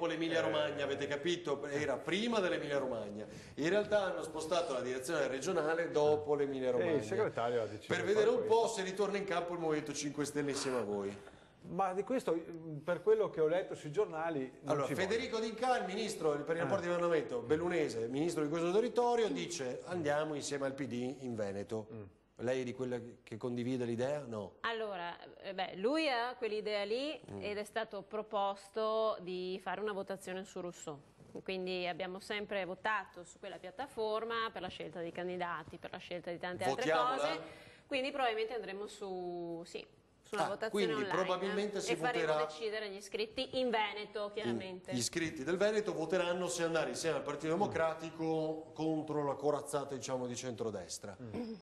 l'Emilia Romagna, avete capito? Era prima dell'Emilia Romagna. In realtà hanno spostato la direzione regionale dopo l'Emilia Romagna. Il segretario ha deciso per vedere un po' se ritorna in campo il Movimento 5 Stelle insieme a voi. Ma di questo, per quello che ho letto sui giornali... Allora, Federico D'Inca, il ministro per i rapporti di governamento bellunese, ministro di questo territorio, dice andiamo insieme al PD in Veneto. Lei è di quella che condivide l'idea? No. Allora, lui ha quell'idea lì ed è stato proposto di fare una votazione su Rousseau. Quindi abbiamo sempre votato su quella piattaforma per la scelta dei candidati, per la scelta di tante altre cose. Quindi probabilmente andremo su una votazione online, probabilmente si faremo voterà... decidere gli iscritti in Veneto, chiaramente. Gli iscritti del Veneto voteranno se andare insieme al Partito Democratico contro la corazzata, diciamo, di centrodestra.